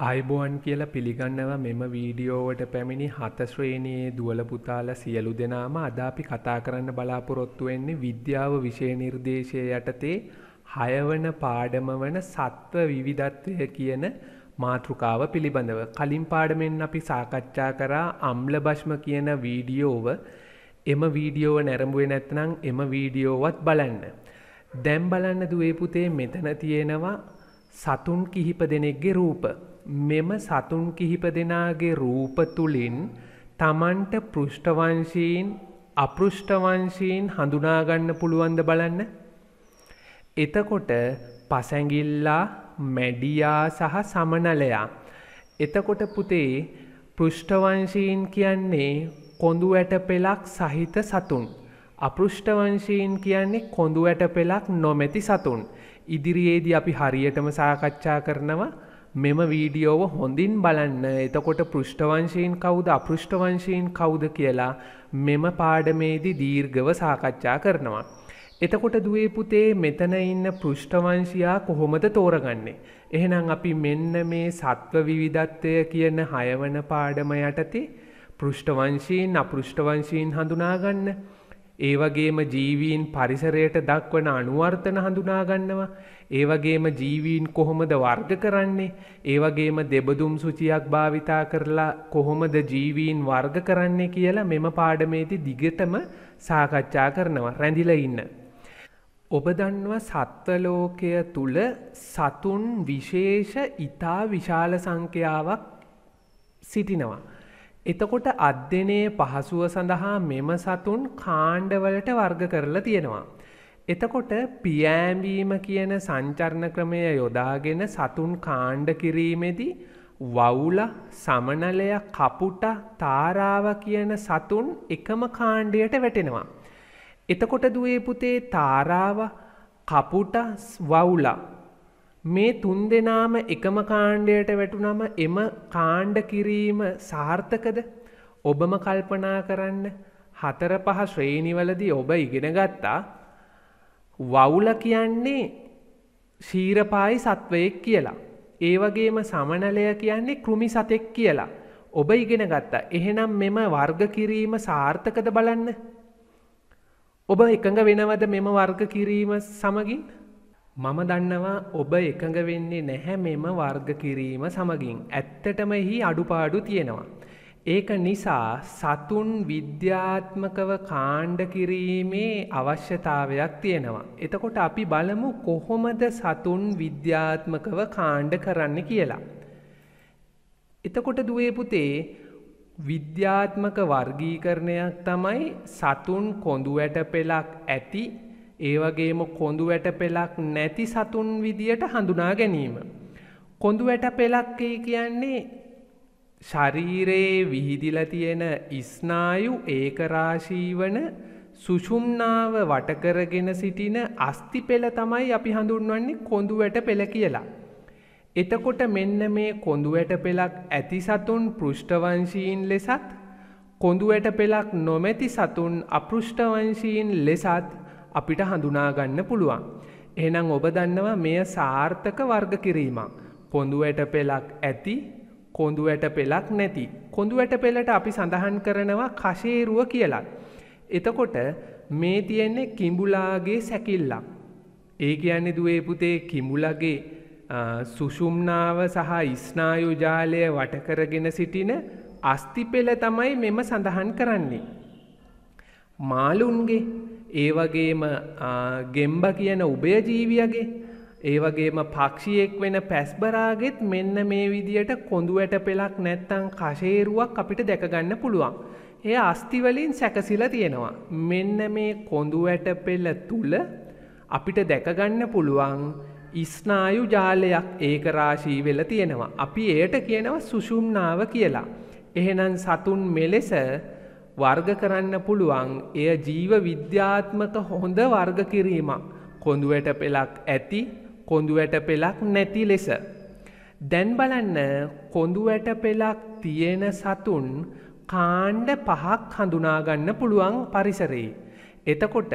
ආයිබෝවන් කියලා පිළිගන්නවා මෙම වීඩියෝවට පැමිණි 7 ශ්‍රේණියේ දුවල පුතාලා සියලු දෙනාම අද අපි කතා කරන්න බලාපොරොත්තු වෙන්නේ විද්‍යාව විෂය නිර්දේශය යටතේ 6 වන පාඩම වන සත්ව විවිධත්වය කියන මාතෘකාව පිළිබඳව. කලින් පාඩමෙන් අපි සාකච්ඡා කරා අම්ල භෂ්ම කියන වීඩියෝව. එම වීඩියෝව නැරඹුවේ නැත්නම් එම වීඩියෝවත් බලන්න. දැන් බලන්න දුවේ පුතේ මෙතන තියෙනවා සතුන් කිහිප දෙනෙක්ගේ රූප. මෙම සතුන් කිහිප දෙනාගේ රූප තුලින් තමන්ට පෘෂ්ඨවංශීන් අපෘෂ්ඨවංශීන් හඳුනා ගන්න පුළුවන්ද බලන්න. එතකොට පසැඟිල්ලා, මැඩියා සහ සමනලයා. එතකොට පුතේ පෘෂ්ඨවංශීන් කියන්නේ කොඳු ඇට පෙලක් සහිත සතුන්. අපෘෂ්ඨවංශීන් කියන්නේ කොඳු ඇට පෙලක් නොමැති සතුන්. ඉදිරියේදී අපි හරියටම සාකච්ඡා කරනවා මෙම වීඩියෝව හොඳින් බලන්න. එතකොට පෘෂ්ඨවංශීන් කවුද අපෘෂ්ඨවංශීන් කවුද කියලා මෙම පාඩමේදී දීර්ඝව සාකච්ඡා කරනවා. එතකොට දුවේ පුතේ මෙතන ඉන්න පෘෂ්ඨවංශියා කොහොමද තෝරගන්නේ? එහෙනම් අපි මෙන්න මේ සත්ව විවිධත්වය කියන 6 වන පාඩම යටතේ පෘෂ්ඨවංශීන් අපෘෂ්ඨවංශීන් හඳුනා ගන්න. ඒ වගේම ජීවීන් පරිසරයට දක්වන අනුවර්තන හඳුනා ගන්නවා. ඒ වගේම ජීවීන් කොහොමද වර්ග කරන්නේ? ඒ වගේම දෙබදුම් සුචියක් භාවිතා කරලා කොහොමද ජීවීන් වර්ග කරන්නේ කියලා මෙම පාඩමේදී දිගටම සාකච්ඡා කරනවා. රැඳිලා ඉන්න. ඔබ දන්නවා සත්ව ලෝකය තුල සතුන් විශේෂ ඊටා විශාල සංඛ්‍යාවක් සිටිනවා. එතකොට අධ්‍යයනයේ පහසුව සඳහා මෙම සතුන් කාණ්ඩවලට වර්ග කරලා තියෙනවා. එතකොට පියෑඹීම කියන සංචරණ ක්‍රමය යොදාගෙන සතුන් කාණ්ඩ කිරීමේදී වවුල, සමනලය, කපුට, තාරාව කියන සතුන් එකම කාණ්ඩයට වැටෙනවා. එතකොට දුවේ පුතේ තාරාව, කපුට, වවුල මේ තුන් දෙනාම එකම කාණ්ඩයට වැටුනම එම කාණ්ඩ කිරීම සාර්ථකද? ඔබම කල්පනා කරන්න. 4-5 ශ්‍රේණිවලදී ඔබ ඉගෙන ගත්තා වවුල කියන්නේ ශීරපායි සත්වයෙක් කියලා. ඒ වගේම සමනලය කියන්නේ කෘමි සතෙක් කියලා. ඔබ ඉගෙන ගත්තා. එහෙනම් මෙම වර්ග කිරීම සාර්ථකද බලන්න. ඔබ එකඟ වෙනවද මෙම වර්ග කිරීම සමගින්? මම දන්නවා ඔබ එකඟ වෙන්නේ නැහැ මෙම වර්ග කිරීම සමගින්. ඇත්තටම එහි අඩුපාඩු තියෙනවා. ඒක නිසා සතුන් විද්‍යාත්මකව කාණ්ඩ කිරීමේ අවශ්‍යතාවයක් තියෙනවා. එතකොට අපි බලමු කොහොමද සතුන් විද්‍යාත්මකව කාණ්ඩ කරන්න කියලා. එතකොට දුවේ පුතේ විද්‍යාත්මක වර්ගීකරණයක් තමයි සතුන් කොඳු ඇට පෙලක් ඇති ඒ වගේම කොඳු ඇට පෙලක් නැති සතුන් විදියට හඳුනා ගැනීම. කොඳු ඇට පෙලක් කියන්නේ ශරීරයේ විහිදිලා තියෙන ස්නායු ඒකරාශී වන සුෂුම්නාව වට කරගෙන සිටින අස්ථි පෙළ තමයි අපි හඳුන්වන්නේ කොඳු ඇට පෙළ කියලා. එතකොට මෙන්න මේ කොඳු ඇට පෙලක් ඇති සතුන් පෘෂ්ඨවංශීන් ලෙසත් කොඳු ඇට පෙලක් නොමැති සතුන් අපෘෂ්ඨවංශීන් ලෙසත් අපිට හඳුනා ගන්න පුළුවන්. එහෙනම් ඔබ දන්නවා මෙය සාර්ථක වර්ග කිරීමක්. කොඳු ඇට පෙලක් ඇති, කොඳු ඇට පෙලක් නැති. කොඳු ඇට පෙලට අපි සඳහන් කරනවා කෂේරුව කියලා. එතකොට මේ තියෙන්නේ කිඹුලාගේ සැකිල්ලක්. ඒ කියන්නේ දුවේ පුතේ කිඹුලාගේ සුෂුම්නාව සහ ස්නායු ජාලය වට කරගෙන සිටින අස්ථි පෙළ තමයි මෙම සඳහන් කරන්නේ. මාළුන්ගේ ඒ වගේම ගෙම්බ කියන උභයජීවියගේ ඒ වගේම පක්ෂියෙක් වෙන පැස්බරාගෙත් මෙන්න මේ විදියට කොඳු ඇට පෙලක් නැත්තම් කෂේරුවක් අපිට දැක ගන්න පුළුවන්. ඒ අස්ථි වලින් සැකසීලා තියෙනවා. මෙන්න මේ කොඳු ඇට පෙල තුල අපිට දැක ගන්න පුළුවන් ස්නායු ජාලයක් ඒක රාශී වෙලා තියෙනවා. අපි එයට කියනවා සුෂුම්නාව කියලා. එහෙනම් සතුන් මෙලෙස වර්ග කරන්න පුළුවන්. එය ජීව විද්‍යාත්මක හොඳ වර්ග කිරීමක්. කොඳු ඇට පෙලක් ඇති, කොඳු ඇට පෙලක් නැති ලෙස. දැන් බලන්න කොඳු ඇට පෙලක් තියෙන සතුන් කාණ්ඩ 5ක් හඳුනා ගන්න පුළුවන් පරිසරයේ. එතකොට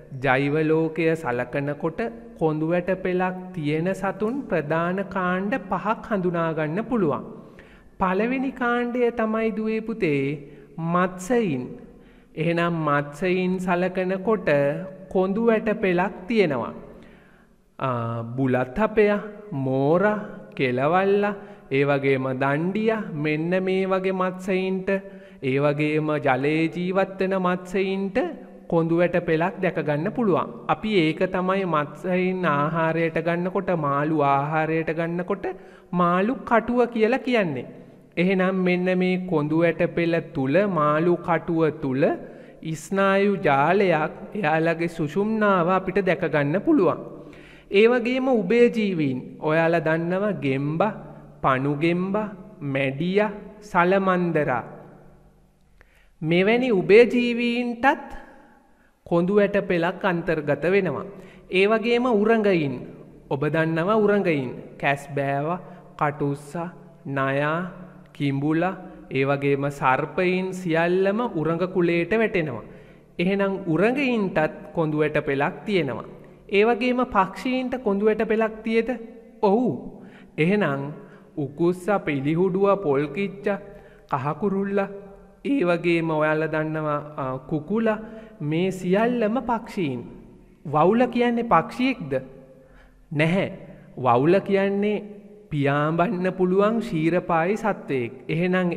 ජෛව ලෝකය සලකනකොට කොඳු වැට පෙළක් තියෙන සතුන් ප්‍රධාන කාණ්ඩ 5ක් හඳුනා ගන්න පුළුවන්. පළවෙනි කාණ්ඩය තමයි දුවේ පුතේ මත්ස්‍යයින්. එහෙනම් මත්ස්‍යයින් සලකනකොට කොඳු වැට පෙළක් තියෙනවා. බුලත් හපය, මෝරා, කෙලවල්ලා, ඒ වගේම දණ්ඩියා, මෙන්න මේ වගේ මත්ස්‍යයින්ට, ඒ වගේම ජලයේ ජීවත් වෙන මත්ස්‍යයින්ට කොඳු වැට පෙළක් දැක ගන්න පුළුවන්. අපි ඒක තමයි මත්ස්‍යයින් ආහාරයට ගන්නකොට, මාළු ආහාරයට ගන්නකොට මාළු කටුව කියලා කියන්නේ. එහෙනම් මෙන්න මේ කොඳු වැට පෙළ තුල, මාළු කටුව තුල ස්නායු ජාලයක්, එයාලගේ සුෂුම්නාව අපිට දැක ගන්න පුළුවන්. ඒ වගේම උභයජීවීන්, ඔයාලා දන්නවා ගෙම්බා, පණුගෙම්බා, මැඩියා, සලමන්දරා. මෙවැනි උභයජීවීන්ටත් කොඳු වැට පෙළක් අන්තර්ගත වෙනවා. ඒ වගේම උරඟයින්, ඔබ දන්නවා උරඟයින්, කැස්බෑවා, කටුස්සා, නයා, කිඹුලා, ඒ වගේම සර්පයින් සියල්ලම උරඟ කුලයට වැටෙනවා. එහෙනම් උරඟයින්ටත් කොඳු වැට පෙළක් තියෙනවා. ඒ වගේම පක්ෂීන්ට කොඳු වැට පෙළක් තියෙද? ඔව්. එහෙනම් උකුස්සා, පිලිහුඩුවා, පොල්කිච්චා, කහකුරුල්ලා, ඒ වගේම ඔයාලා දන්නවා කුකුලා, මේ සියල්ලම පක්ෂීන්. වවුල කියන්නේ පක්ෂියෙක්ද? නැහැ. වවුල කියන්නේ පියාඹන්න පුළුවන් ශීරපායි සත්වයෙක්. එහෙනම්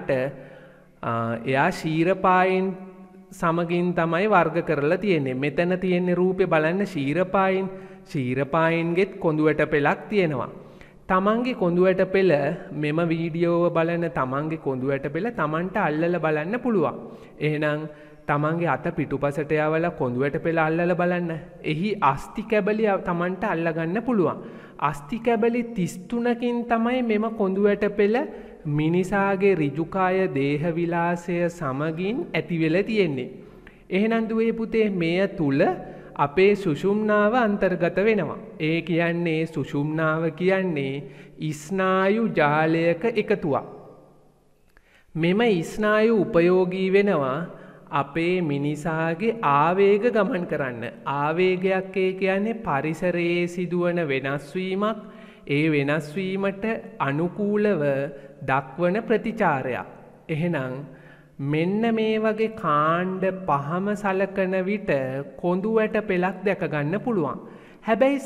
එයා ශීරපායින් සමගින් තමයි වර්ග කරලා තියෙන්නේ. මෙතන තියෙන රූපේ බලන්න ශීරපායින්. ශීරපායින්ගෙත් කොඳු වැට පෙළක් තියෙනවා. තමන්ගේ කොඳු වැට පෙළ, මෙම වීඩියෝව බලන තමන්ගේ කොඳු වැට පෙළ තමන්ට අල්ලලා බලන්න පුළුවන්. එහෙනම් තමන්ගේ අත පිටුපසට යවලා කොඳු වැට පෙළ අල්ලලා බලන්න. එහි අස්ථි කැබලි තමන්ට අල්ලගන්න පුළුවන්. අස්ථි කැබලි 33කින් තමයි මෙම කොඳු වැට පෙළ මිනිසාගේ ඍජුකාය දේහ විලාසය සමගින් ඇති වෙලා තියෙන්නේ. එහෙනම් දුවේ පුතේ මෙය තුල අපේ සුෂුම්නාව අන්තර්ගත වෙනවා. ඒ කියන්නේ සුෂුම්නාව කියන්නේ ස්නායු ජාලයක එකතුවක්. මෙම ස්නායු උපයෝගී වෙනවා අපේ මිනිසාගේ ආවේග ගමන් කරන්න. ආවේගයක් කියන්නේ පරිසරයේ සිදුවන වෙනස් වීමක්. ඒ වෙනස් වීමට අනුකූලව දක්වන ප්‍රතිචාරයක්. එහෙනම් මෙන්න මේ වගේ කාණ්ඩ 5ම සලකන විට කොඳු වැට පෙළක් දැක ගන්න පුළුවන්. හැබැයි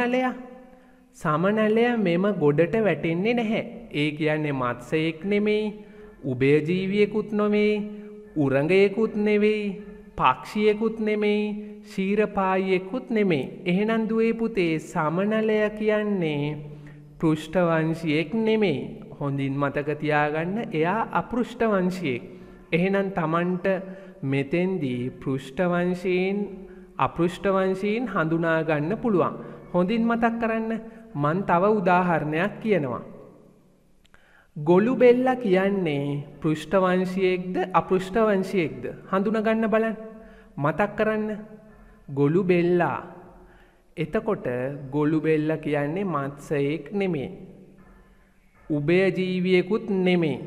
සමනලයා මෙම ගොඩට වැටෙන්නේ නැහැ. ඒ කියන්නේ මත්ස්‍යයෙක් නෙමෙයි, උභයජීවියෙකුත් නෙමෙයි, උරඟයෙකුත් නෙවෙයි, පක්ෂියෙකුත් නෙමෙයි, ශීරපායියෙකුත් නෙමෙයි. එහෙනම් දුවේ පුතේ සමනලයා කියන්නේ පෘෂ්ඨවංශියෙක් නෙමෙයි. හොඳින් මතක තියාගන්න, එයා අපෘෂ්ඨවංශියෙක්. එහෙනම් තමන්ට මෙතෙන්දී පෘෂ්ඨවංශීන් අපෘෂ්ඨවංශීන් හඳුනා ගන්න පුළුවන්. හොඳින් මතක් කරන්න, මන් තව උදාහරණයක් කියනවා. ගොළු බෙල්ලා කියන්නේ පෘෂ්ඨවංශියෙක්ද අපෘෂ්ඨවංශියෙක්ද? හඳුනා ගන්න බලන්න. මතක් කරන්න. ගොළු බෙල්ලා. එතකොට ගොළු බෙල්ලා කියන්නේ මත්ස්‍යයෙක් නෙමෙයි, උභයජීවියෙකුත් නෙමෙයි,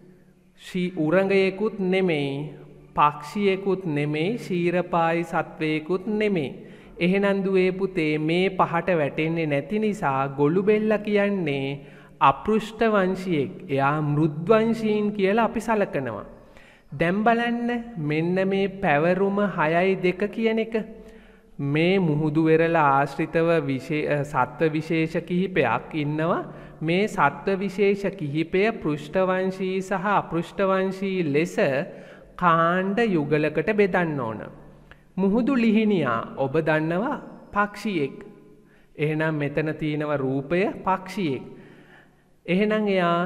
උරඟයෙකුත් නෙමෙයි, පක්ෂියෙකුත් නෙමෙයි, ශීරපායි සත්වයෙකුත් නෙමෙයි. එහෙනම් දුවේ පුතේ මේ පහට වැටෙන්නේ නැති නිසා ගොළු බෙල්ලා කියන්නේ අපෘෂ්ඨවංශියෙක්. එයා මෘද්වංශීන් කියලා අපි සලකනවා. දැන් බලන්න මෙන්න මේ පැවරුම 6.2 කියන එක. මේ මුහුදු වෙරළ ආශ්‍රිතව සත්ව විශේෂ කිහිපයක් ඉන්නවා. මේ සත්ව විශේෂ කිහිපය පෘෂ්ඨවංශී සහ අපෘෂ්ඨවංශී ලෙස කාණ්ඩ යුගලකට බෙදන්න ඕන. මුහුදු ලිහිණියා ඔබ දන්නවා පක්ෂියෙක්. එහෙනම් මෙතන තියෙනවා රූපය පක්ෂියෙක්. එහෙනම් එයා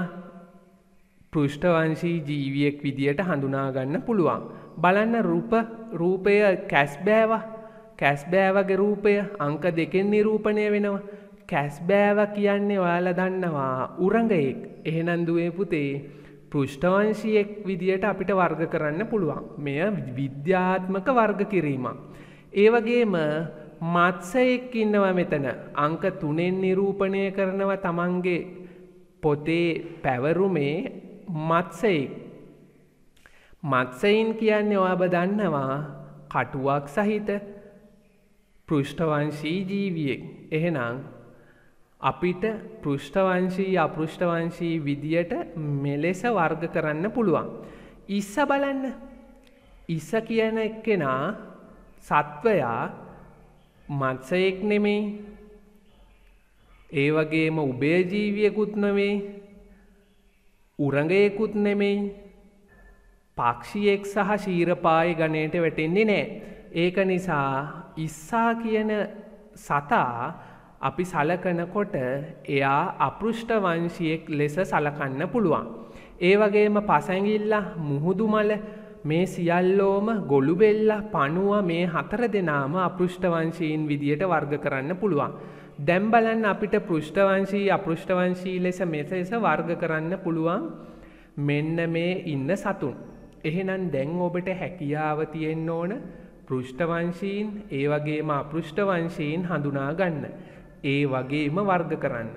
පෘෂ්ඨවංශී ජීවියෙක් විදියට හඳුනා ගන්න පුළුවන්. බලන්න රූපය කැස්බෑවගේ රූපය අංක 2කින් නිරූපණය වෙනවා. කැස්බෑවා කියන්නේ ඔයාලා දන්නවා උරඟයෙක්. එහෙනම් දුවේ පුතේ පෘෂ්ඨවංශියෙක් විදියට අපිට වර්ග කරන්න පුළුවන්. මෙය විද්‍යාත්මක වර්ග කිරීමක්. ඒ වගේම මත්ස්‍යයෙක් ඉන්නවා මෙතන. අංක 3න් නිරූපණය කරනවා තමන්ගේ පොතේ පැවරුමේ මත්ස්‍යයෙක්. මත්ස්‍යයින් කියන්නේ ඔයාලා දන්නවා කටුවක් සහිත, පෘෂ්ඨවංශී ජීවියෙක්. එහෙනම් අපිට පෘෂ්ඨවංශී අපෘෂ්ඨවංශී විදියට මෙලෙස වර්ග කරන්න පුළුවන්. ඉස්ස බලන්න. ඉස්ස කියන එක්කෙනා සත්වයා මත්ස්‍යයෙක් නෙමෙයි. ඒ වගේම උභයජීවියෙකුත් නෙමෙයි. උරගයෙකුත් නෙමෙයි. පක්ෂියෙක් සහ ක්ෂීරපායි ගණයට වැටෙන්නේ නැහැ. ඒක නිසා ඉස්සා කියන සතා අපි සලකනකොට එයා අපෘෂ්ඨ වංශියෙක් ලෙස සලකන්න පුළුවන්. ඒ වගේම පසැඟිල්ල, මුහුදුමල මේ සියල්ලෝම ගොළුබෙල්ල, පණුව මේ 4 දෙනාම අපෘෂ්ඨ වංශීන් විදියට වර්ග කරන්න පුළුවන්. දැන් බලන්න අපිට පෘෂ්ඨ වංශී අපෘෂ්ඨ වංශී ලෙස මෙලෙස වර්ග කරන්න පුළුවන් මෙන්න මේ ඉන්න සතුන්. එහෙනම් දැන් ඔබට හැකියාව තියෙන්න ඕන පෘෂ්ඨ වංශීන් ඒ වගේම අපෘෂ්ඨ වංශීන් හඳුනා ගන්න. ඒ වගේම වර්ග කරන්න.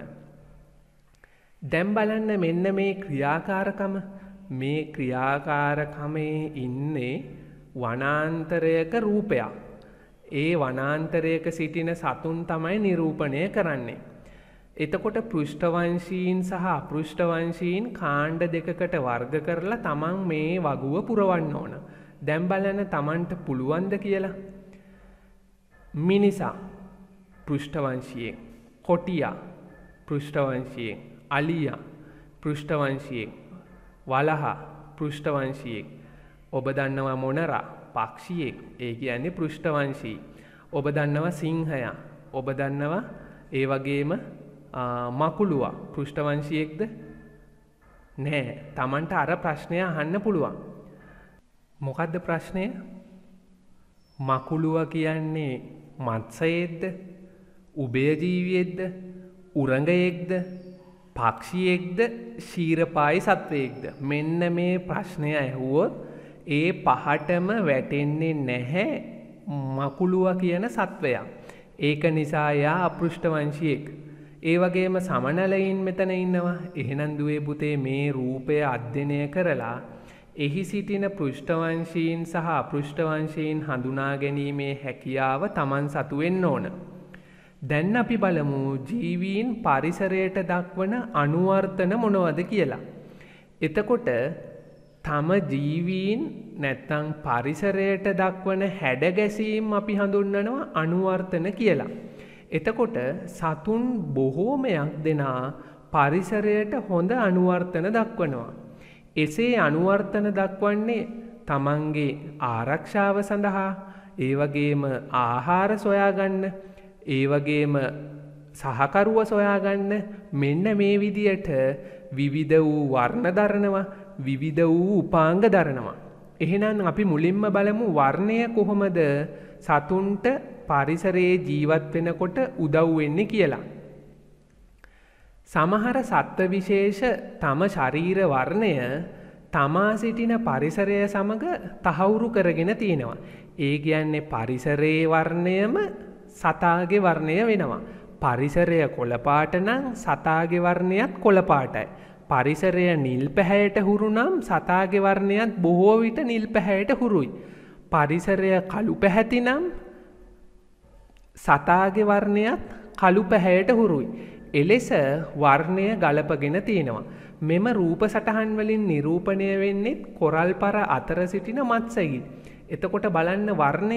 දැන් බලන්න මෙන්න මේ ක්‍රියාකාරකම. මේ ක්‍රියාකාරකමේ ඉන්නේ වනාන්තරයක රූපයක්. ඒ වනාන්තරයක සිටින සතුන් තමයි නිරූපණය කරන්නේ. එතකොට පෘෂ්ඨ වංශීන් සහ අපෘෂ්ඨ වංශීන් කාණ්ඩ දෙකකට වර්ග කරලා තමන් මේ වගුව පුරවන්න ඕන. දැන් බලන්න තමන්ට පුළුවන්ද කියලා. මිනිසා පෘෂ්ඨ වංශියෙන්, කොටියා පෘෂ්ඨ වංශියෙන්, අලියා පෘෂ්ඨ වංශියෙන්, වලහා පෘෂ්ඨ වංශියෙන්, ඔබ දන්නවා මොනරා පක්ෂියෙක්, ඒ කියන්නේ පෘෂ්ඨ වංශී. ඔබ දන්නවා සිංහයා, ඔබ දන්නවා ඒ වගේම මකුළුවා පෘෂ්ඨ වංශියෙක්ද? නෑ. තමන්ට අර ප්‍රශ්නය අහන්න පුළුවන්. මොකද්ද ප්‍රශ්නය? මකුළුවා කියන්නේ මත්ස්‍යයේද්ද? උභයජීවියෙක්ද? උරගයෙක්ද? පක්ෂියෙක්ද? ක්ෂීරපායි සත්වයෙක්ද? මෙන්න මේ ප්‍රශ්නය ඇහුවොත් ඒ පහටම වැටෙන්නේ නැහැ මකුළුවා කියන සත්වයා. ඒක නිසා එයා අපෘෂ්ඨ වංශියෙක්. ඒ වගේම සමනලයින් මෙතන ඉන්නවා. එහෙනම් දුවේ පුතේ මේ රූපය අධ්‍යයනය කරලා එහි සිටින පෘෂ්ඨ වංශීන් සහ අපෘෂ්ඨ වංශීන් හඳුනා ගැනීමේ හැකියාව Taman සතු වෙන්න ඕන. දැන් අපි බලමු ජීවීන් පරිසරයට දක්වන අනුවර්තන මොනවද කියලා. එතකොට තම ජීවීන් නැත්තම් පරිසරයට දක්වන හැඩගැසීම් අපි හඳුන්වනවා අනුවර්තන කියලා. එතකොට සතුන් බොහෝමයක් දෙනා පරිසරයට හොඳ අනුවර්තන දක්වනවා. එසේ අනුවර්තන දක්වන්නේ තමන්ගේ ආරක්ෂාව සඳහා, ඒ වගේම ආහාර සොයාගන්න, ඒ වගේම සහකරුව සොයාගන්න. මෙන්න මේ විදියට විවිධ වූ වර්ණ දරනවා, විවිධ වූ උපාංග දරනවා. එහෙනම් අපි මුලින්ම බලමු වර්ණය කොහොමද සතුන්ට පරිසරයේ ජීවත් වෙනකොට උදව් වෙන්නේ කියලා. සමහර සත්ත්ව විශේෂ තම ශරීර වර්ණය තමා සිටින පරිසරය සමග තහවුරු කරගෙන තියෙනවා. ඒ කියන්නේ පරිසරයේ වර්ණයම සතාගේ වර්ණය වෙනවා. පරිසරය කොළ පාට නම් සතාගේ වර්ණයත් කොළ පාටයි. පරිසරය නිල් පැහැයට හුරු නම් සතාගේ වර්ණයත් බොහෝ විට නිල් පැහැයට හුරුයි. පරිසරය කළු පැහැති නම් සතාගේ වර්ණයත් කළු පැහැයට හුරුයි. එලෙස වර්ණය ගලපගෙන තියෙනවා. මෙම රූප සටහන් වලින් නිරූපණය වෙන්නේ කොරල් පර අතර සිටින මත්ස්‍යයින්. එතකොට බලන්න වර්ණය.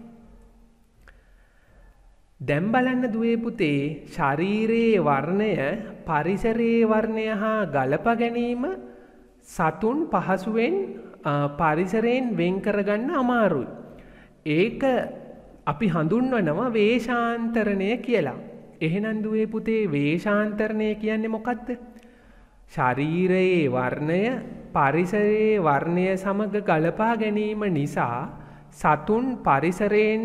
දැන් බලන්න දුවේ පුතේ ශරීරයේ වර්ණය පරිසරයේ වර්ණය හා ගලප ගැනීම සතුන් පහසුවෙන් පරිසරයෙන් වෙන් කරගන්න අමාරුයි. ඒක අපි හඳුන්වනවා වේශාන්තරණය කියලා. එහෙනම් දුවේ පුතේ වේශාන්තරණය කියන්නේ මොකක්ද? ශරීරයේ වර්ණය පරිසරයේ වර්ණය සමග ගලපා ගැනීම නිසා සතුන් පරිසරයෙන්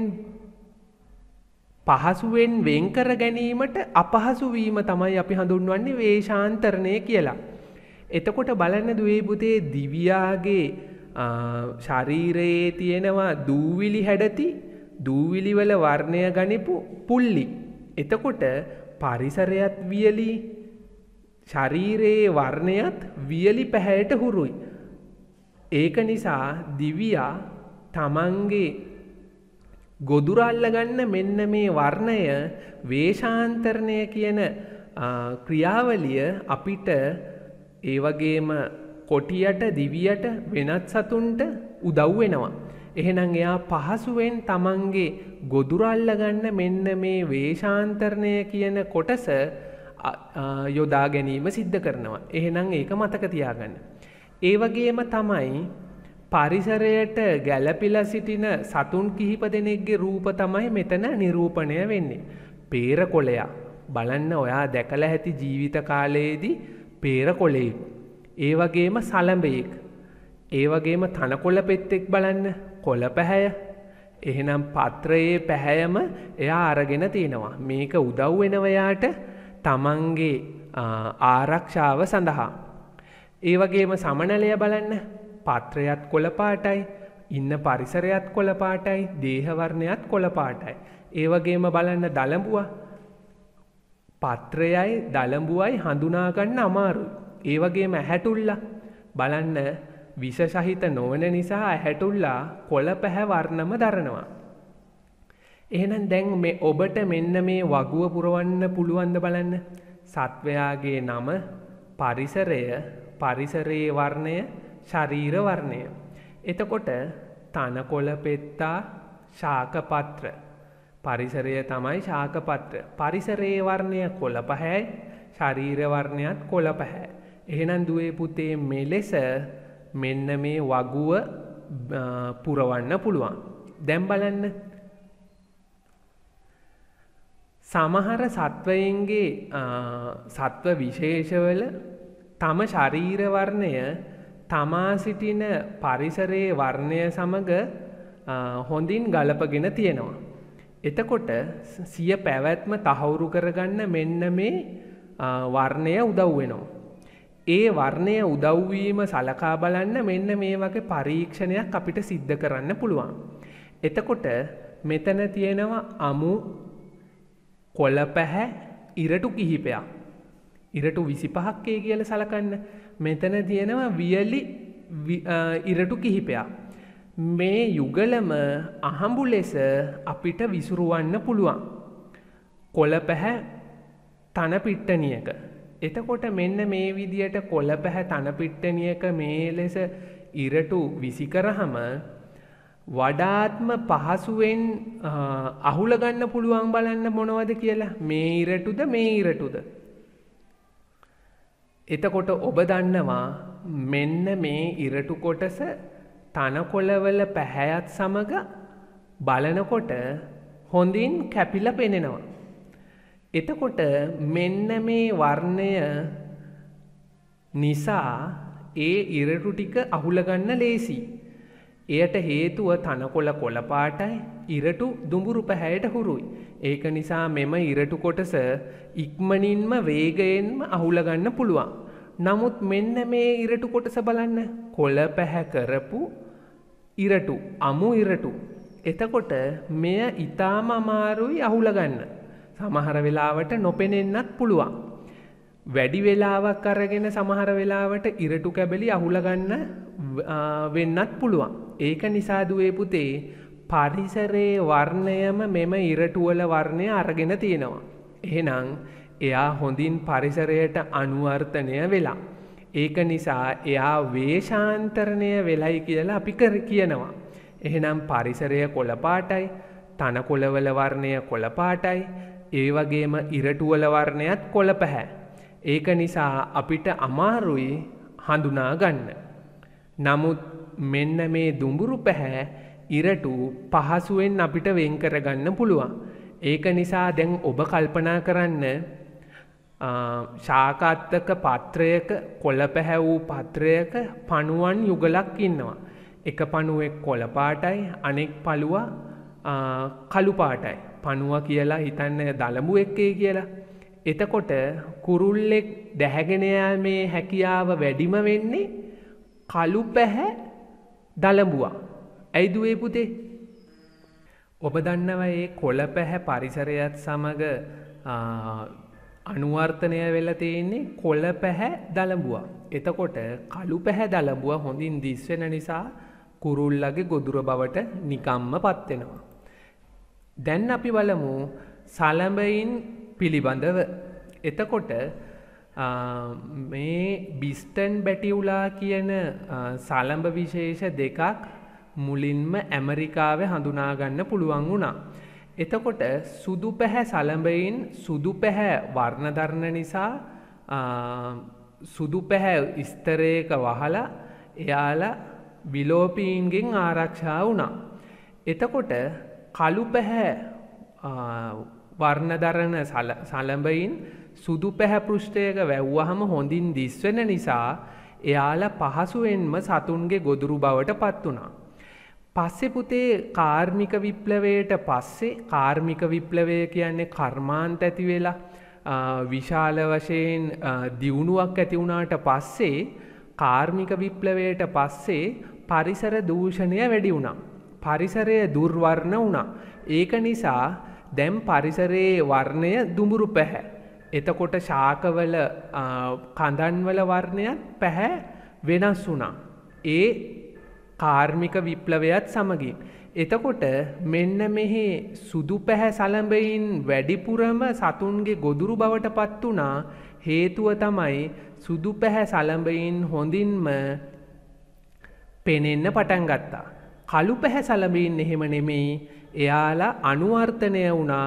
පහසුවෙන් වෙන් කර ගැනීමට අපහසු වීම තමයි අපි හඳුන්වන්නේ වේශාන්තරණය කියලා. එතකොට බලන්න දුවේ පුතේ දිව්‍යාගේ ශරීරයේ තියෙනවා දූවිලි හැඩති, දූවිලි වල වර්ණය ගනිපු පුල්ලි. එතකොට පරිසරයත් වියලි, ශරීරයේ වර්ණයත් වියලි පැහැයට හුරුයි. ඒක නිසා දිව්‍යා තමන්ගේ ගොදුර අල්ලගන්න මෙන්න මේ වර්ණය වේශාන්තරණය කියන ක්‍රියාවලිය අපිට ඒ වගේම කොටියට දිවියට වෙනත් සතුන්ට උදව් වෙනවා. එහෙනම් එයා පහසුවෙන් තමන්ගේ ගොදුර අල්ලගන්න මෙන්න මේ වේශාන්තරණය කියන කොටස යොදා ගැනීම සිද්ධ කරනවා. එහෙනම් ඒක මතක තියාගන්න. ඒ වගේම තමයි පරිසරයට ගැළපිලා සිටින සතුන් කිහිප දෙනෙක්ගේ රූප තමයි මෙතන නිරූපණය වෙන්නේ. පේරකොළයා බලන්න ඔයා දැකලා ඇති ජීවිත කාලයේදී පේරකොළෙක්. ඒ වගේම සලඹෙක්. ඒ වගේම තනකොළ පෙත්තෙක් බලන්න කොළ පැහැය. එහෙනම් පත්‍රයේ පැහැයම එයා අරගෙන තිනවා. මේක උදව් වෙනවා යාට තමන්ගේ ආරක්ෂාව සඳහා. ඒ වගේම සමනලය බලන්න පත්‍රයත් කොළ පාටයි, ඉන්න පරිසරයත් කොළ පාටයි, දේහ වර්ණයත් කොළ පාටයි. ඒ වගේම බලන්න දලඹුවා පත්‍රයයි දලඹුවයි හඳුනා ගන්න අමාරුයි. ඒ වගේම ඇහැටුල්ලා බලන්න විෂ සහිත නොවන නිසා ඇහැටුල්ලා කොළ පැහැ වර්ණම දරනවා. එහෙනම් දැන් මේ ඔබට මෙන්න මේ වගුව පුරවන්න පුළුවන්ද බලන්න. සත්වයාගේ නම, පරිසරය, පරිසරයේ වර්ණය, ශරීර වර්ණය. එතකොට තනකොළ පෙත්තා ශාකපත්‍ර. පරිසරය තමයි ශාකපත්‍ර. පරිසරයේ වර්ණය කොළ පැහැයි, ශරීර වර්ණයත් කොළ පැහැයි. එහෙනම් දුවේ පුතේ මෙලෙස මෙන්න මේ වගුව පුරවන්න පුළුවන්. දැන් බලන්න සමහර සත්වයන්ගේ සත්ව විශේෂවල තම ශරීර වර්ණය තමා සිටින පරිසරයේ වර්ණය සමග හොඳින් ගලපගෙන තියෙනවා. එතකොට සිය පැවැත්ම තහවුරු කරගන්න මෙන්න මේ වර්ණය උදව් වෙනවා. ඒ වර්ණය උදව් වීම සලකා බලන්න මෙන්න මේ වගේ පරීක්ෂණයක් අපිට සිද්ධ කරන්න පුළුවන්. එතකොට මෙතන තියෙනවා අමු කොළ පැහැ ඉරටු කිහිපයක්. ඉරටු 25ක් කියලා සලකන්න. මෙතන තියෙනවා වියලි ඉරටු කිහිපයක්. මේ යුගලම අහඹු ලෙස අපිට විසුරුවන්න පුළුවන්. කොළ පැහැ තන පිට්ටනියක. එතකොට මෙන්න මේ විදියට කොළ පැහැ තන පිට්ටනියක මේ ලෙස ඉරටු විසි කරාම වඩාත්ම පහසුවෙන් අහුල ගන්න පුළුවන් බලන්න මොනවද කියලා. මේ ඉරටුද මේ ඉරටුද. එතකොට ඔබ දන්නවා මෙන්න මේ ඉරටු කොටස තනකොළවල පැහැයත් සමග බලනකොට හොඳින් කැපිලා පෙනෙනවා. එතකොට මෙන්න මේ වර්ණය නිසා ඒ ඉරටු ටික අහුල ගන්න ලේසි. එයට හේතුව තනකොළ කොළ පාටයි, ඉරටු දුඹුරු පැහැයට හුරුයි. ඒක නිසා මෙම ඉරටු කොටස ඉක්මනින්ම වේගයෙන්ම අහුල ගන්න පුළුවන්. නමුත් මෙන්න මේ ඉරටු කොටස බලන්න කොළ පැහැ කරපු ඉරටු, අමු ඉරටු. එතකොට මෙය ඊටාම අමාරුයි අහුල ගන්න. සමහර වෙලාවට නොපෙනෙන්නත් පුළුවන්. වැඩි වෙලාවක් අරගෙන සමහර වෙලාවට ඉරටු කැබලි අහුල ගන්න වෙන්නත් පුළුවන්. ඒක නිසා දුවේ පුතේ පරිසරයේ වර්ණයම මෙම ඉරටු වල වර්ණය අරගෙන තියෙනවා. එහෙනම් එයා හොඳින් පරිසරයට අනුවර්තනය වෙලා. ඒක නිසා එයා වේශාන්තරණය වෙලයි කියලා අපි කියනවා. එහෙනම් පරිසරය කොළ පාටයි, තනකොළවල වර්ණය කොළ පාටයි, ඒ වගේම ඉරටු වල වර්ණයත් කොළ පැහැ. ඒක නිසා අපිට අමාරුයි හඳුනා ගන්න. නමුත් මෙන්න මේ දුඹුරු පැහැ ඉරටු පහසුවෙන් අපිට වෙන් කරගන්න පුළුවන්. ඒක නිසා දැන් ඔබ කල්පනා කරන්න ශාකාත්තක පත්‍රයක කොළ පැහැ වූ පත්‍රයක පණුවන් යුගලක් ඉන්නවා. එක පණුවෙක් කොළ පාටයි, අනෙක් පළුවා කළු පාටයි. පණුවා කියලා හිතන්න දලඹුවෙක් කියලා. එතකොට කුරුල්ලෙක් දැහැගෙන යාමේ හැකියාව වැඩිම වෙන්නේ කළු පැහැ දලඹුවා. ඇයි දුවේ පුතේ? ඔබ දන්නවා මේ කොළ පැහැ පරිසරයත් සමග අනුවර්තනය වෙලා තියෙන්නේ කොළ පැහැ දලඹුවා. එතකොට කළු පැහැ දලඹුවා හොඳින් දිස් වෙන නිසා කුරුල්ලගේ ගොදුර බවට නිකම්ම පත් වෙනවා. දැන් අපි බලමු සලඹයින් පිළිබඳව. එතකොට මේ බිස්ටන් බැටියුලා කියන සලඹ විශේෂ දෙකක් මුලින්ම ඇමරිකාවේ හඳුනා ගන්න පුළුවන් වුණා. එතකොට සුදු පැහැ සලඹයින් සුදු පැහැ වර්ණ දරන නිසා සුදු පැහැ ස්තරයක වහලා එයාලා විලෝපීන්ගෙන් ආරක්ෂා වුණා. එතකොට කළු පැහැ වර්ණ දරන සලඹයින් සුදු පැහැ පෘෂ්ඨයක වැව්වහම හොඳින් දිස්වෙන නිසා එයාලා පහසුවෙන්ම සතුන්ගේ ගොදුරු බවට පත් වුණා. පස්සේ පුතේ කාර්මික විප්ලවයට පස්සේ කාර්මික විප්ලවය කියන්නේ කර්මාන්ත ඇති වෙලා විශාල වශයෙන් දියුණුවක් ඇති වුණාට පස්සේ කාර්මික විප්ලවයට පස්සේ පරිසර දූෂණය වැඩි වුණා. පරිසරය දුර්වර්ණ වුණා. ඒක නිසා දැන් පරිසරයේ වර්ණය දුඹුරු පැහැ. එතකොට ශාකවල කඳන්වල වර්ණයත් පැහැ වෙනස් වුණා. ඒ කාර්මික විප්ලවයත් සමගින්. එතකොට මෙන්න මෙහි සුදු පැහැ සලඹයින් වැඩිපුරම සතුන්ගේ ගොදුරු බවට පත් වුණා. හේතුව තමයි සුදු පැහැ සලඹයින් හොඳින්ම පෙනෙන්න පටන් ගත්තා. කළු පැහැ සලඹයින් එහෙම නෙමෙයි. එයාලා අනුවර්තනය වුණා.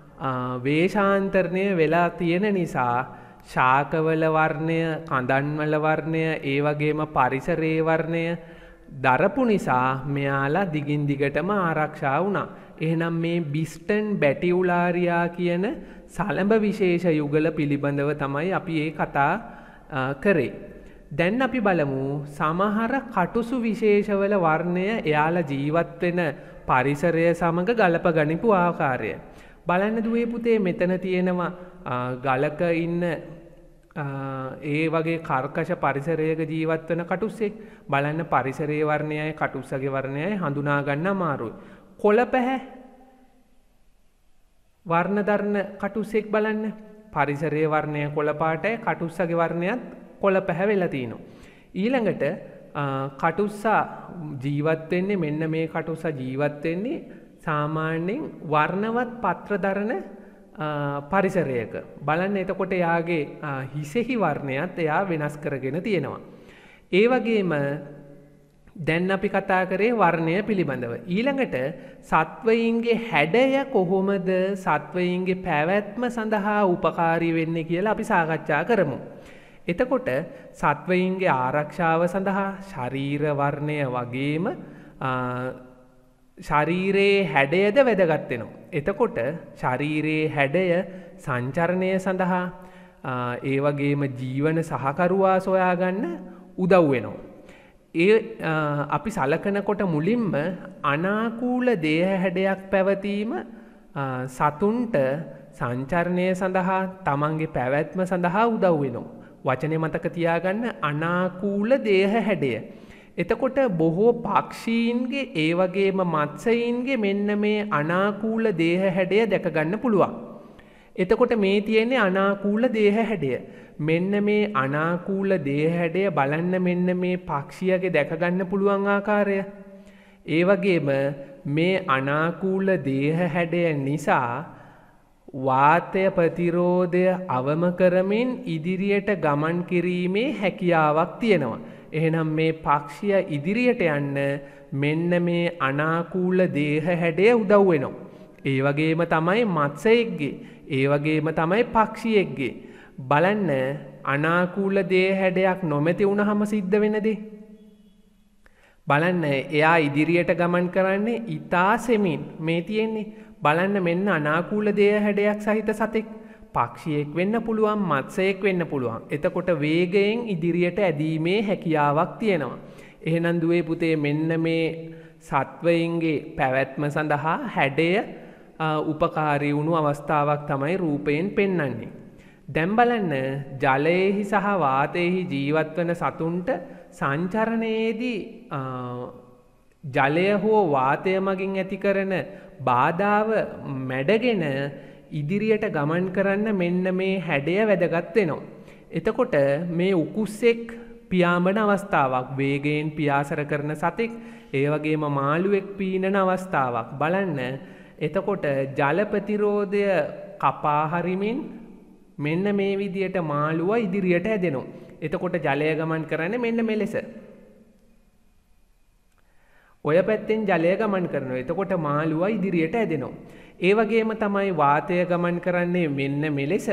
වේශාන්තරණය වෙලා තියෙන නිසා ශාකවල වර්ණය, කඳන්වල වර්ණය, ඒ වගේම පරිසරයේ වර්ණය දරපු නිසා මෙයාලා දිගින් දිගටම ආරක්ෂා වුණා. එහෙනම් මේ බිස්ටන් බැටියුලාරියා කියන සලඹ විශේෂ යුගල පිළිබඳව තමයි අපි ඒ කතා කරේ. දැන් අපි බලමු සමහර කටුසු විශේෂවල වර්ණය එයාලා ජීවත් වෙන පරිසරය සමග ගලප ගනිපු ආකාරය. බලන්න දුවේ පුතේ මෙතන තියෙනවා ගලක ඉන්න ඒ වගේ කර්කශ පරිසරයක ජීවත් වෙන කටුස්සෙක්. බලන්න පරිසරයේ වර්ණයයි කටුස්සගේ වර්ණයයි හඳුනා ගන්න අමාරුයි. කොළ පැහැ වර්ණ දරන කටුස්සෙක් බලන්න. පරිසරයේ වර්ණය කොළ පාටයි, කටුස්සගේ වර්ණයත් කොළ පැහැ වෙලා තිනවා. ඊළඟට කටුස්සා ජීවත් වෙන්නේ මෙන්න මේ කටුස්සා ජීවත් වෙන්නේ සාමාන්‍යයෙන් වර්ණවත් පත්‍ර දරන පරිසරයක. බලන්න එතකොට එයාගේ හිසෙහි වර්ණයත් එයා වෙනස් කරගෙන තියෙනවා. ඒ වගේම දැන් අපි කතා කරේ වර්ණය පිළිබඳව. ඊළඟට සත්වයින්ගේ හැඩය කොහොමද සත්වයින්ගේ පැවැත්ම සඳහා උපකාරී වෙන්නේ කියලා අපි සාකච්ඡා කරමු. එතකොට සත්වයින්ගේ ආරක්ෂාව සඳහා ශරීර වර්ණය වගේම ශරීරයේ හැඩයද වැදගත් වෙනවා. එතකොට ශරීරයේ හැඩය සංචරණය සඳහා ඒ වගේම ජීවන සහකරුවා සොයාගන්න උදව් වෙනවා. ඒ අපි සලකනකොට මුලින්ම අනාකූල දේහ හැඩයක් පැවතීම සතුන්ට සංචරණය සඳහා තමන්ගේ පැවැත්ම සඳහා උදව් වෙනවා. වචනේ මතක තියාගන්න අනාකූල දේහ හැඩය. එතකොට බොහෝ පක්ෂීන්ගේ ඒ වගේම මත්ස්‍යයින්ගේ මෙන්න මේ අනාකූල දේහ හැඩය දැක ගන්න පුළුවන්. එතකොට මේ තියෙන්නේ අනාකූල දේහ හැඩය. මෙන්න මේ අනාකූල දේහ හැඩය බලන්න මෙන්න මේ පක්ෂියගේ දැක ගන්න පුළුවන් ආකාරය. ඒ වගේම මේ අනාකූල දේහ හැඩය නිසා වාතය ප්‍රතිරෝධය අවම කරමින් ඉදිරියට ගමන් කිරීමේ හැකියාවක් තියෙනවා. එහෙනම් මේ පක්ෂිය ඉදිරියට යන්න මෙන්න මේ අනාකූල දේහ හැඩය උදව් වෙනවා. ඒ වගේම තමයි මත්ස්‍යයෙක්ගේ, ඒ වගේම තමයි පක්ෂියෙක්ගේ. බලන්න අනාකූල දේහ හැඩයක් නොමැති වුණාම සිද්ධ වෙන දේ. බලන්න එයා ඉදිරියට ගමන් කරන්නේ ඊතා සෙමින් මේ තියෙන්නේ. බලන්න මෙන්න අනාකූල දේහ හැඩයක් සහිත සතෙක්. පක්ෂියෙක් වෙන්න පුළුවන්, මත්ස්‍යයෙක් වෙන්න පුළුවන්. එතකොට වේගයෙන් ඉදිරියට ඇදීමේ හැකියාවක් තියෙනවා. එහෙනම් දුවේ පුතේ මෙන්න මේ සත්වයින්ගේ පැවැත්ම සඳහා හැඩය උපකාරී වුණු අවස්ථාවක් තමයි රූපයෙන් පෙන්වන්නේ. දැන් බලන්න ජලයේහි සහ වාතයේහි ජීවත් වන සතුන්ට සංචරණයේදී ජලය හෝ වාතය මගින් ඇති කරන බාධාව මැඩගෙන ඉදිරියට ගමන් කරන්න මෙන්න මේ හැඩය වැදගත් වෙනවා. එතකොට මේ උකුස්සෙක් පියාඹන අවස්ථාවක්, වේගයෙන් පියාසර කරන සතෙක්, ඒ වගේම මාළුවෙක් පීනන අවස්ථාවක් බලන්න එතකොට ජල ප්‍රතිරෝධය කපා හරිමින් මෙන්න මේ විදියට මාළුව ඉදිරියට ඇදෙනවා. එතකොට ජලය ගමන් කරන්නේ මෙන්න මෙලෙස. ඔය පැත්තෙන් ජලය ගමන් කරනවා. එතකොට මාළුව ඉදිරියට ඇදෙනවා. ඒ වගේම තමයි වාතය ගමන් කරන්නේ මෙන්න මෙලෙස.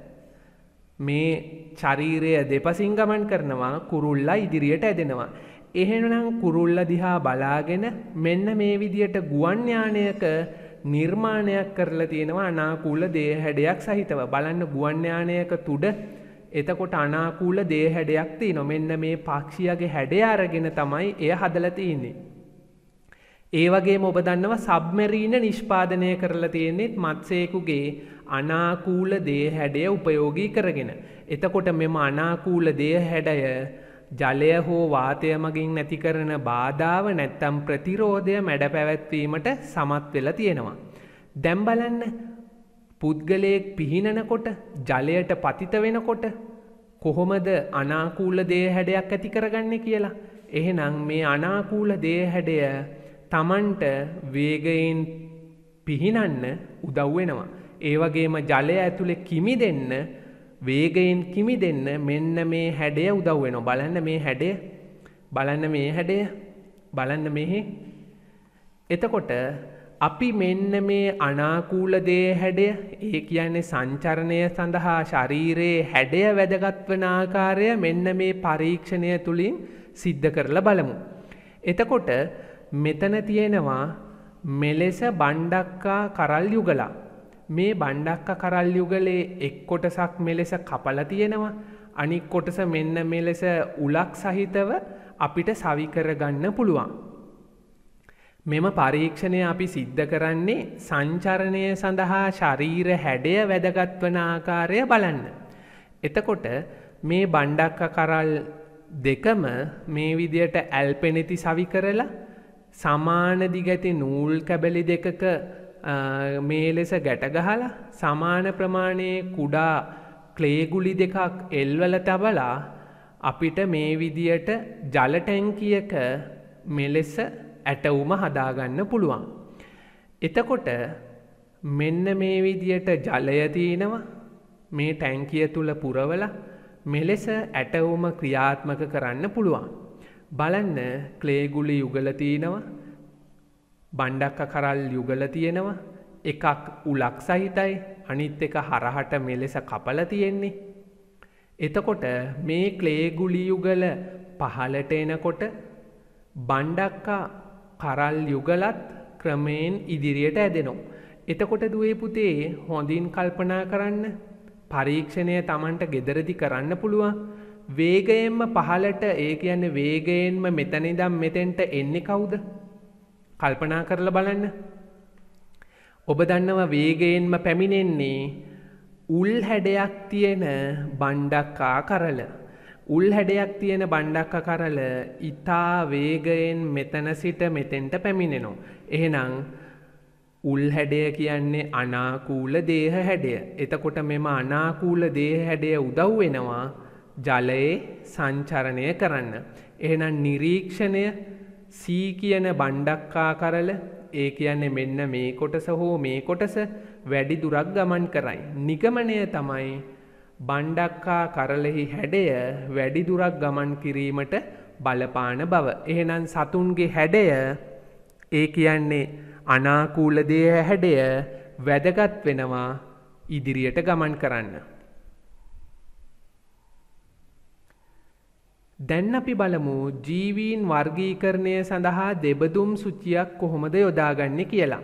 මේ ශරීරය දෙපසින් ගමන් කරනවා, කුරුල්ලා ඉදිරියට ඇදෙනවා. එහෙනම් කුරුල්ලා දිහා බලාගෙන මෙන්න මේ විදියට ගුවන් යානයක නිර්මාණයක් කරලා තියෙනවා අනාකූල දේහ හැඩයක් සහිතව. බලන්න ගුවන් යානයක තුඩ එතකොට අනාකූල දේහ හැඩයක් තියෙනවා. මෙන්න මේ පක්ෂියාගේ හැඩය අරගෙන තමයි එය හදලා තියෙන්නේ. ඒ වගේම ඔබ දන්නවා සබ්මරීන නිෂ්පාදනය කරලා තියෙන්නේ මත්ස්‍යයෙකුගේ අනාකූල දේහ හැඩය උපයෝගී කරගෙන. එතකොට මෙම අනාකූල දේහ හැඩය ජලය හෝ වාතය මගින් නැති කරන බාධාව නැත්තම් ප්‍රතිරෝධය මැඩ පැවැත්වීමට සමත් වෙලා තියෙනවා. දැන් බලන්න පුද්ගලයෙක් පිහිනනකොට ජලයට පතිත වෙනකොට කොහොමද අනාකූල දේහ හැඩයක් ඇති කරගන්නේ කියලා. එහෙනම් මේ අනාකූල දේහ හැඩය තමන්ට වේගයෙන් පිහිනන්න උදව් වෙනවා. ඒ වගේම ජලය ඇතුලේ කිමිදෙන්න වේගයෙන් කිමිදෙන්න මෙන්න මේ හැඩය උදව් වෙනවා. බලන්න මේ හැඩය. බලන්න මේ හැඩය. බලන්න මෙහි. එතකොට අපි මෙන්න මේ අනාකූල දේහ හැඩය, ඒ කියන්නේ සංචරණය සඳහා ශරීරයේ හැඩය වැදගත් වන ආකාරය මෙන්න මේ පරීක්ෂණය තුලින් සිද්ධ කරලා බලමු. එතකොට මෙතන තියෙනවා මෙලෙස බණ්ඩක්කා කරල් යුගලා. මේ බණ්ඩක්කා කරල් යුගලේ එක් කොටසක් මෙලෙස කපලා තියෙනවා. අනික් කොටස මෙන්න මෙලෙස උලක් සහිතව අපිට සවි කරගන්න පුළුවන්. මෙම පරීක්ෂණය අපි සිද්ධ කරන්නේ සංචරණය සඳහා ශරීර හැඩය වැදගත් වන ආකාරය බලන්න. එතකොට මේ බණ්ඩක්කා කරල් දෙකම මේ විදියට ඇල්පෙනෙති සවි කරලා සමාන දිගැති නූල් කැබලි දෙකක මේ ලෙස ගැට ගහලා සමාන ප්‍රමාණයේ කුඩා ක්ලේගුලි දෙකක් එල්වල තබලා අපිට මේ විදියට ජල ටැංකියක මෙලෙස ඇටවුම හදාගන්න පුළුවන්. එතකොට මෙන්න මේ විදියට ජලය තියෙනවා මේ ටැංකිය තුල පුරවලා මෙලෙස ඇටවුම ක්‍රියාත්මක කරන්න පුළුවන්. බලන්න ක්ලේගුලි යුගල තියෙනවා, බණ්ඩක්කා කරල් යුගල තියෙනවා. එකක් උලක් සහිතයි, අනිත් එක හරහට මෙලෙස කපලා තියෙන්නේ. එතකොට මේ ක්ලේගුලි යුගල පහළට එනකොට බණ්ඩක්කා කරල් යුගලත් ක්‍රමයෙන් ඉදිරියට ඇදෙනවා. එතකොට දුවේ පුතේ හොඳින් කල්පනා කරන්න. පරීක්ෂණය Tamanට ගෙදරදි කරන්න පුළුවන්. වේගයෙන්ම පහළට, ඒ කියන්නේ වේගයෙන්ම මෙතන ඉඳන් මෙතෙන්ට එන්නේ කවුද? කල්පනා කරලා බලන්න. ඔබ දන්නවා වේගයෙන්ම පැමිණෙන්නේ උල් හැඩයක් තියෙන බණ්ඩක්කා කරල. උල් හැඩයක් තියෙන බණ්ඩක්කා කරල ඉතා වේගයෙන් මෙතන සිට මෙතෙන්ට පැමිණෙනවා. එහෙනම් උල් හැඩය කියන්නේ අනාකූල දේහ හැඩය. එතකොට මෙම අනාකූල දේහ හැඩය උදව් වෙනවා ජලයේ සංචරණය කරන්න. එහෙනම් නිරීක්ෂණය C කියන බණ්ඩක්කා කරල, ඒ කියන්නේ මෙන්න මේ කොටස හෝ මේ කොටස වැඩි දුරක් ගමන් කරයි. නිගමනය තමයි බණ්ඩක්කා කරලෙහි හැඩය වැඩි දුරක් ගමන් කිරීමට බලපාන බව. එහෙනම් සතුන්ගේ හැඩය, ඒ කියන්නේ අනාකූල දේහ හැඩය වැදගත් වෙනවා ඉදිරියට ගමන් කරන්න. දැන් අපි බලමු ජීවීන් වර්ගීකරණය සඳහා දෙබදුම් සුචියක් කොහොමද යොදාගන්නේ කියලා.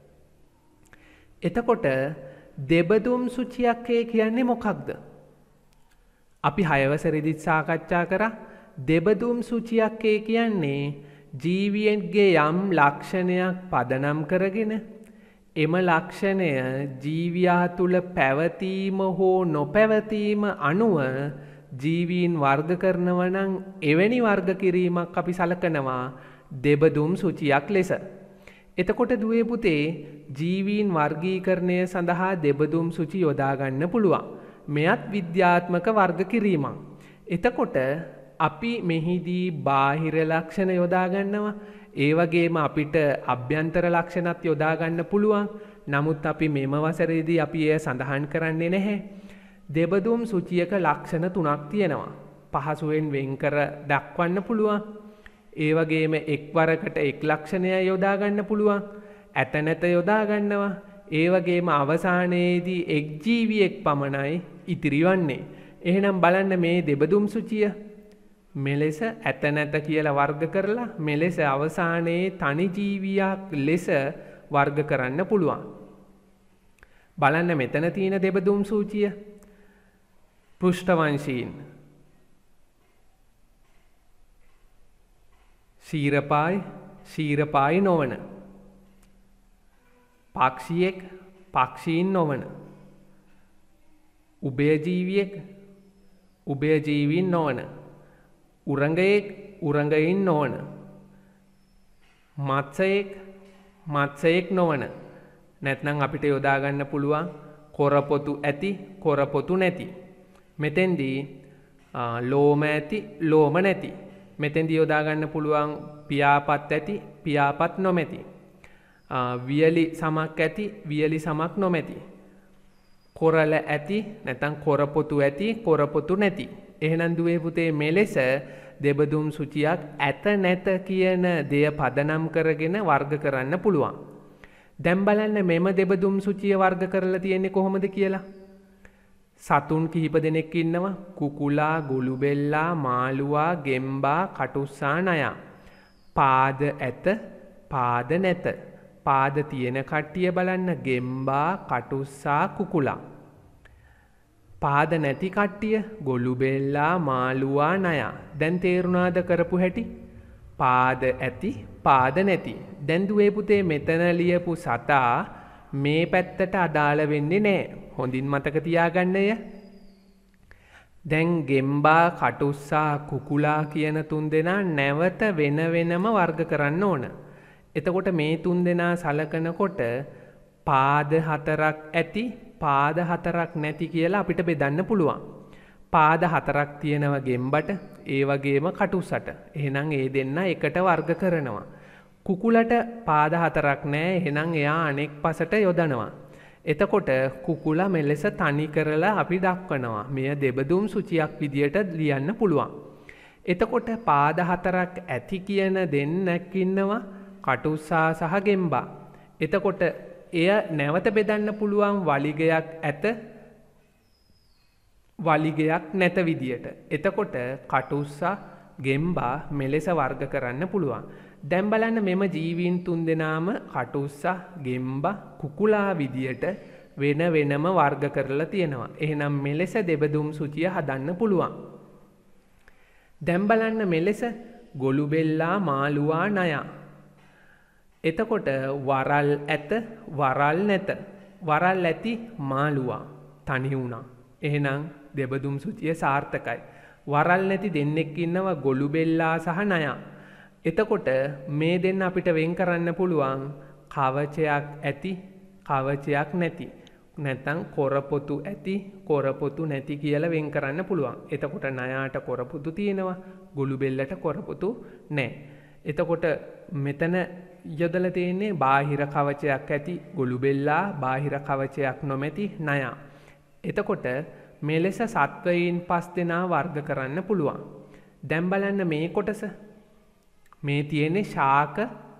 එතකොට දෙබදුම් සුචියක් කියන්නේ මොකක්ද? අපි 6 වසරේදීත් සාකච්ඡා කරා. දෙබදුම් සුචියක් කියන්නේ ජීවියෙන්ගේ යම් ලක්ෂණයක් පදනම් කරගෙන එම ලක්ෂණය ජීවියා තුළ පැවතීම හෝ නොපැවතීම අනුව ජීවීන් වර්ග කරනවා නම් එවැනි වර්ග කිරීමක් අපි සලකනවා දෙබදුම් සුචියක් ලෙස. එතකොට දුවේ පුතේ ජීවීන් වර්ගීකරණය සඳහා දෙබදුම් සුචි යොදා ගන්න පුළුවන්. මෙයත් විද්‍යාත්මක වර්ග කිරීමක්. එතකොට අපි මෙහිදී බාහිර ලක්ෂණ යොදා ගන්නවා. ඒ වගේම අපිට අභ්‍යන්තර ලක්ෂණත් යොදා ගන්න පුළුවන්. නමුත් අපි මෙම වසරේදී අපි එය සඳහන් කරන්නේ නැහැ. දෙබදුම් සුචියක ලක්ෂණ 3ක් තියෙනවා. පහසුවෙන් වෙන්කර දක්වන්න පුළුවන්. ඒ වගේම එක්වරකට එක් ලක්ෂණය යොදා ගන්න පුළුවන්. ඇත නැත යොදා ගන්නවා. ඒ වගේම අවසානයේදී එක් ජීවියෙක් පමණයි ඉතිරි වන්නේ. එහෙනම් බලන්න මේ දෙබදුම් සුචිය මෙලෙස ඇත නැත කියලා වර්ග කරලා මෙලෙස අවසානයේ තනි ජීවියක් ලෙස වර්ග කරන්න පුළුවන්. බලන්න මෙතන තියෙන දෙබදුම් සූචිය. පෘෂ්ඨවංශීන් ශීරපායි නොවන, පක්ෂියෙක් පක්ෂීන් නොවන, උභයජීවියෙක් උභයජීවීන් නොවන, උරංගයෙක් උරංගයින් නොවන, මත්ස්‍යයෙක් නොවන. නැත්නම් අපිට යොදා ගන්න පුළුවන් කොරපොතු ඇති කොරපොතු නැති. මෙතෙන්දී ලෝම ඇති ලෝම නැති. මෙතෙන්දී යොදා ගන්න පුළුවන් පියාපත් ඇති පියාපත් නොමැති. වියලි සමක් ඇති වියලි සමක් නොමැති. කොරල ඇති නැත්නම් කොරපොතු ඇති කොරපොතු නැති. එහෙනම් දුවේ පුතේ මෙලෙස දෙබදුම් සුචියක් ඇත නැත කියන දෙය පදනම් කරගෙන වර්ග කරන්න පුළුවන්. දැන් බලන්න මෙම දෙබදුම් සුචිය වර්ග කරලා තියෙන්නේ කොහොමද කියලා. සතුන් කිහිප දෙනෙක් ඉන්නවා. කුකුලා, ගොළුබෙල්ලා, මාළුවා, ගෙම්බා, කටුස්සා, නයා. පාද ඇත, පාද නැත. පාද තියෙන කට්ටිය බලන්න ගෙම්බා, කටුස්සා, කුකුලා. පාද නැති කට්ටිය ගොළුබෙල්ලා, මාළුවා, නයා. දැන් තේරුණාද කරපු හැටි? පාද ඇති, පාද නැති. දැන් දුවේ පුතේ මෙතන ලියපු සතා මේ පැත්තට අදාළ වෙන්නේ නැහැ. හොඳින් මතක තියාගන්නය. දැන් ගෙම්බා, කටුස්සා, කුකුලා කියන තුන්දෙනා නැවත වෙන වෙනම වර්ග කරන්න ඕන. එතකොට මේ තුන්දෙනා සලකනකොට පාද 4ක් ඇති, පාද 4ක් නැති කියලා අපිට බෙදන්න පුළුවන්. පාද 4ක් තියෙනවා ගෙම්බට, ඒ වගේම කටුස්සට. එහෙනම් ඒ දෙන්න එකට වර්ග කරනවා. කුකුලට පාද 4ක් නැහැ. එහෙනම් එයා අනෙක් පසට යොදනවා. එතකොට කුකුලා මෙලෙස තනි කරලා අපි දක්වනවා. මෙය දෙබදුම් සුචියක් විදියට ලියන්න පුළුවන්. එතකොට පාද 4ක් ඇති කියන දෙන්නෙක් ඉන්නවා කටුස්සා සහ ගෙම්බා. එතකොට එය නැවත බෙදන්න පුළුවන් වලිගයක් ඇත වලිගයක් නැත විදියට. එතකොට කටුස්සා ගෙම්බා මෙලෙස වර්ග කරන්න පුළුවන්. දැන් බලන්න මෙම ජීවීන් තුන්දෙනාම කටුස්සා, ගෙම්බා, කුකුලා විදියට වෙන වෙනම වර්ග කරලා තියෙනවා. එහෙනම් මෙලෙස දෙබදුම් සුචිය හදන්න පුළුවන්. දැන් බලන්න මෙලෙස ගොළුබෙල්ලා, මාළුවා, නයා. එතකොට වරල් ඇත, වරල් නැත. වරල් ඇති මාළුවා තනි වුණා. එහෙනම් දෙබදුම් සුචිය සාර්ථකයි. වරල් නැති දෙන්නෙක් ඉන්නවා ගොළුබෙල්ලා සහ නයා. එතකොට මේ දෙන්න අපිට වෙන් කරන්න පුළුවන් කවචයක් ඇති, කවචයක් නැති. නැත්නම් කොරපොතු ඇති, කොරපොතු නැති කියලා වෙන් කරන්න පුළුවන්. එතකොට නයාට කොරපොතු තියෙනවා, ගොළුබෙල්ලට කොරපොතු නැහැ. එතකොට මෙතන යොදලා තියෙන්නේ බාහිර කවචයක් ඇති ගොළුබෙල්ලා, බාහිර කවචයක් නොමැති නයා. එතකොට මෙලෙස සත්වයින් 5 දෙනා වර්ග කරන්න පුළුවන්. දැන් බලන්න මේ කොටස. මේ තියෙන්නේ ශාක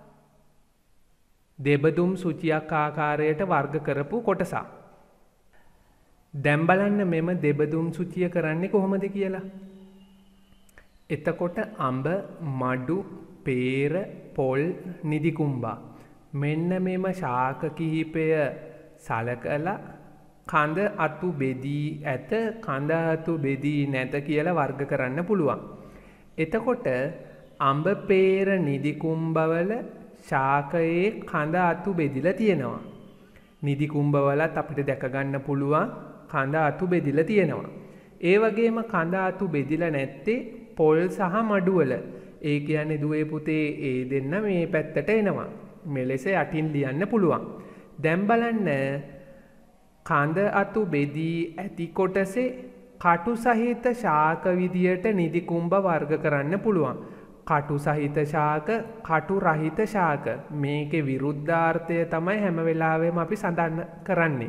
දෙබදුම් සුචියක් ආකාරයට වර්ග කරපු කොටසක්. දැන් බලන්න මෙම දෙබදුම් සුචිය කරන්නේ කොහොමද කියලා. එතකොට අඹ, මඩු, පේර, පොල්, නිදිකුම්බා මෙන්න මෙම ශාක කිහිපය සලකලා කඳ අතු බෙදී ඇත, කඳ අතු බෙදී නැත කියලා වර්ග කරන්න පුළුවන්. එතකොට අඹ, පේර, නිදිකුම්බවල ශාකයේ කඳ අතු බෙදිලා තියෙනවා. නිදිකුම්බවලත් අපිට දැක ගන්න පුළුවන් කඳ අතු බෙදිලා තියෙනවා. ඒ වගේම කඳ අතු බෙදිලා නැත්තේ පොල් සහ මඩුවල. ඒ කියන්නේ දුවේ පුතේ ඒ දෙන්න මේ පැත්තට එනවා. මෙලෙස යටින් ලියන්න පුළුවන්. දැන් බලන්න කඳ අතු බෙදී ඇති කොටසේ කටු සහිත ශාක විදියට නිදිකුම්බ වර්ග කරන්න පුළුවන්. කටු සහිත ශාක, කටු රහිත ශාක. මේකේ විරුද්ධාර්ථය තමයි හැම වෙලාවෙම අපි සඳහන් කරන්නේ.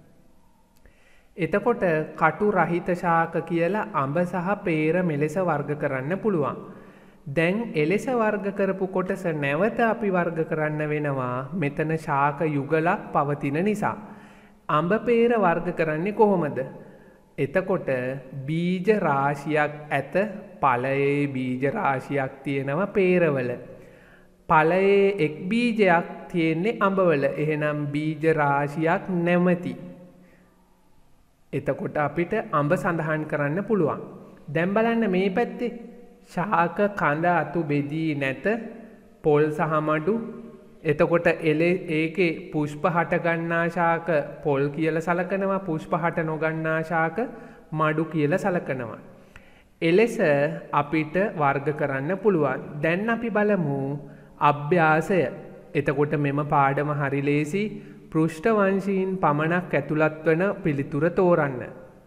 එතකොට කටු රහිත ශාක කියලා අඹ සහ peer මෙලෙස වර්ග කරන්න පුළුවන්. දැන් එලෙස වර්ග කරපු කොටස නැවත අපි වර්ග කරන්න වෙනවා මෙතන ශාක යුගලක් පවතින නිසා. අඹ peer වර්ග කරන්නේ කොහොමද? එතකොට බීජ රාශියක් ඇත. ඵලයේ බීජ රාශියක් තියෙනවා peer වල. ඵලයේ එක් බීජයක් තියෙන්නේ අඹ වල. එහෙනම් බීජ රාශියක් නැමැති. එතකොට අපිට අඹ සඳහන් කරන්න පුළුවන්. දැන් බලන්න මේ පැත්තේ ශාක කඳ අතු බෙදී නැත. පොල් සහ මඩු. එතකොට ඒකේ පුෂ්ප හට ගන්නා ශාක පොල් කියලා සලකනවා. පුෂ්ප හට නොගන්නා ශාක මඩු කියලා සලකනවා. එලෙස අපිට වර්ග කරන්න පුළුවන්. දැන් අපි බලමු අභ්‍යාසය. එතකොට මෙම පාඩම හරි ලේසි. පෘෂ්ඨවංශීන් පමණක් ඇතුළත් වන පිළිතුර තෝරන්න.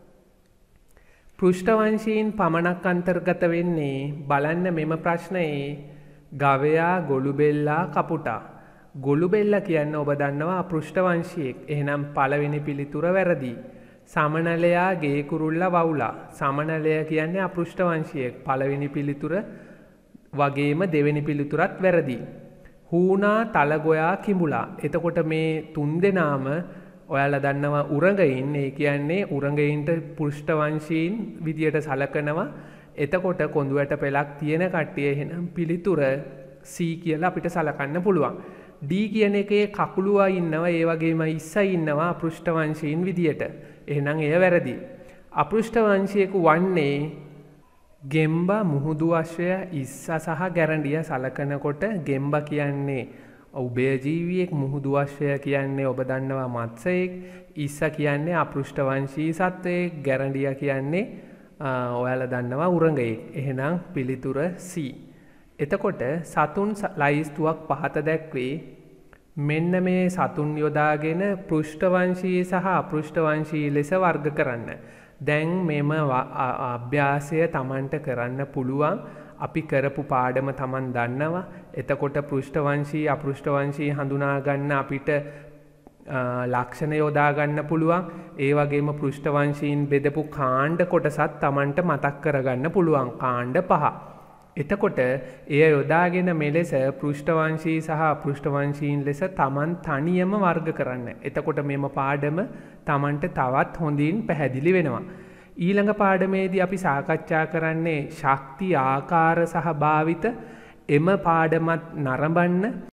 පෘෂ්ඨවංශීන් පමණක් අන්තර්ගත වෙන්නේ බලන්න මෙම ප්‍රශ්නයේ ගවයා, ගොළුබෙල්ලා, කපුටා. ගොළුබෙල්ලා කියන්නේ ඔබ දන්නවා පෘෂ්ඨවංශියෙක්. එහෙනම් පළවෙනි පිළිතුර වැරදි. සමනලයා, ගේ කුරුල්ලා, වවුලා. සමනලය කියන්නේ අපෘෂ්ඨවංශියෙක්. පළවෙනි පිළිතුර වගේම දෙවෙනි පිළිතුරත් වැරදි. හූනා, තලගොයා, කිඹුලා. එතකොට මේ තුන් දෙනාම ඔයාලා දන්නවා උරගයින්. ඒ කියන්නේ උරගයින්ට පෘෂ්ඨවංශීන් විදියට සලකනවා. එතකොට කොඳුයට පෙලක් තියෙන කට්ටිය එහෙනම් පිළිතුර C කියලා අපිට සලකන්න පුළුවන්. D කියන එකේ කකුලුවා ඉන්නවා, ඒ වගේම ඉස්සා ඉන්නවා අපෘෂ්ඨවංශීන් විදියට. එහෙනම් එය වැරදි. අපෘෂ්ඨවංශියෙකු වන්නේ ගෙම්බා, මුහුදු අශ්වය, ඉස්සා සහ ගැරඬිය සලකනකොට ගෙම්බා කියන්නේ උභයජීවියෙක්, මුහුදු අශ්වය කියන්නේ ඔබ දන්නවා මත්ස්‍යයෙක්, ඉස්සා කියන්නේ අපෘෂ්ඨවංශී සත්වයෙක්, ගැරඬිය කියන්නේ ඔයාලා දන්නවා උරගයෙක්. එහෙනම් පිළිතුර C. එතකොට සතුන් ලයිස්තුවක් පහත දැක්වේ. මෙන්න මේ සතුන් යොදාගෙන පෘෂ්ඨවංශී සහ අපෘෂ්ඨවංශී ලෙස වර්ග කරන්න. දැන් මෙම අභ්‍යාසය Tamanට කරන්න පුළුවන්. අපි කරපු පාඩම Taman දන්නවා. එතකොට පෘෂ්ඨවංශී අපෘෂ්ඨවංශී හඳුනා ගන්න අපිට ලක්ෂණ යොදා ගන්න පුළුවන්. ඒ වගේම පෘෂ්ඨවංශීන් බෙදපු කාණ්ඩ කොටසත් Tamanට මතක් කරගන්න පුළුවන්. කාණ්ඩ 5. එතකොට එය යොදාගෙන මෙලෙස පෘෂ්ඨවංශී සහ අපෘෂ්ඨවංශීන් ලෙස Taman තනියම වර්ග කරන්න. එතකොට මෙම පාඩම Tamanට තවත් හොඳින් පැහැදිලි වෙනවා. ඊළඟ පාඩමේදී අපි සාකච්ඡා කරන්නේ ශක්ති, ආකාර සහ භාවිත. එම පාඩමත් නරඹන්න.